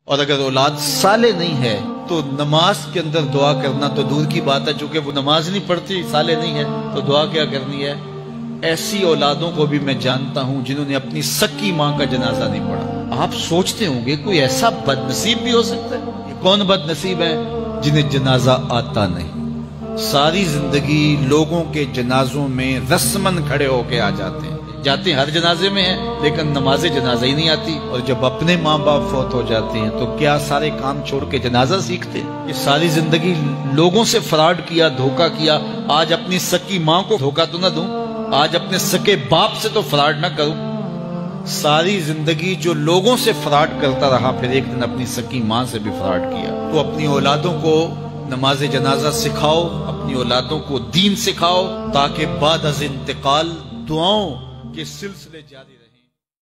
और अगर औलाद साले नहीं है तो नमाज के अंदर दुआ करना तो दूर की बात है, चूंकि वो नमाज नहीं पढ़ती, साले नहीं है तो दुआ क्या करनी है। ऐसी औलादों को भी मैं जानता हूं जिन्होंने अपनी सकी मां का जनाजा नहीं पढ़ा। आप सोचते होंगे कोई ऐसा बदनसीब भी हो सकता है? ये कौन बदनसीब है जिन्हें जनाजा आता नहीं, सारी जिंदगी लोगों के जनाजों में रस्मन खड़े होके आ जाते हैं, जाते हैं हर जनाजे में है लेकिन नमाजे जनाजा ही नहीं आती। और जब अपने माँ बाप फौत हो जाते हैं तो क्या सारे काम छोड़ के जनाजा सीखते हैं? ये सारी जिंदगी लोगों से फ्रॉड किया, धोखा किया, आज अपनी सकी माँ को धोखा तो ना दूं, आज अपने सके बाप से तो फ्रॉड ना करूं। सारी जिंदगी जो लोगों से फ्रॉड करता रहा, फिर एक दिन अपनी सकी माँ से भी फ्रॉड किया। तो अपनी औलादों को नमाज जनाजा सिखाओ, अपनी औलादों को दीन सिखाओ, ताकि बाद अज़ इंतकाल दुआओं के सिलसिले जारी